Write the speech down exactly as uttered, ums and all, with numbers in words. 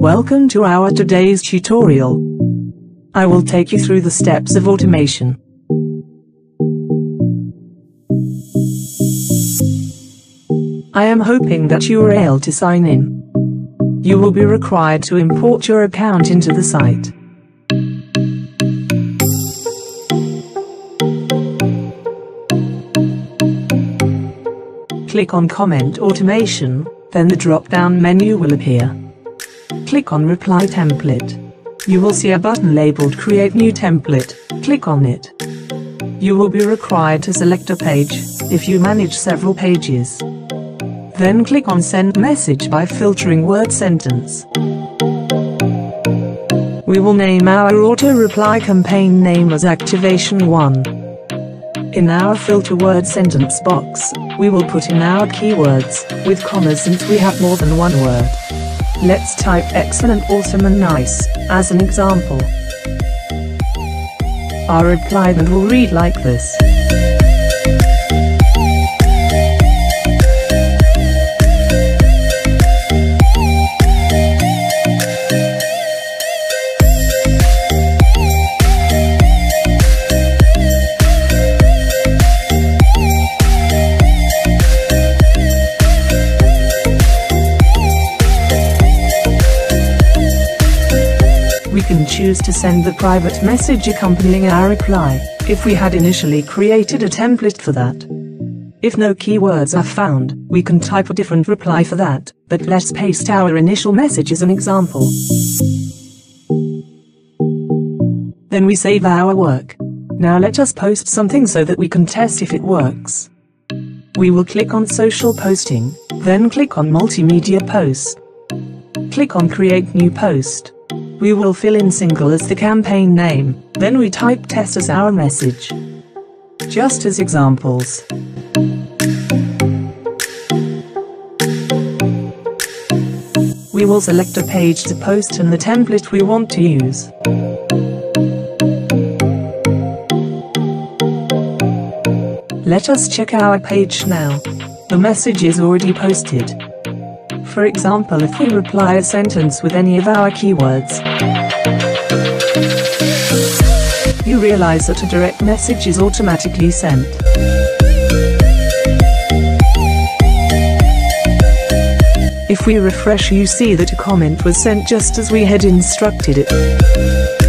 Welcome to our today's tutorial. I will take you through the steps of automation. I am hoping that you are able to sign in. You will be required to import your account into the site. Click on Comment Automation, then the drop-down menu will appear. Click on Reply Template. You will see a button labeled Create New Template. Click on it. You will be required to select a page, if you manage several pages. Then click on Send Message by filtering Word Sentence. We will name our auto-reply campaign name as Activation one. In our Filter Word Sentence box, we will put in our keywords, with commas since we have more than one word. Let's type excellent, awesome and nice, as an example. Our reply then will read like this. We can choose to send the private message accompanying our reply, if we had initially created a template for that. If no keywords are found, we can type a different reply for that, but let's paste our initial message as an example. Then we save our work. Now let us post something so that we can test if it works. We will click on Social Posting, then click on Multimedia Post. Click on Create New Post. We will fill in single as the campaign name, then we type test as our message. Just as examples. We will select a page to post and the template we want to use. Let us check our page now. The message is already posted. For example, if we reply a sentence with any of our keywords, you realize that a direct message is automatically sent. If we refresh, you see that a comment was sent just as we had instructed it.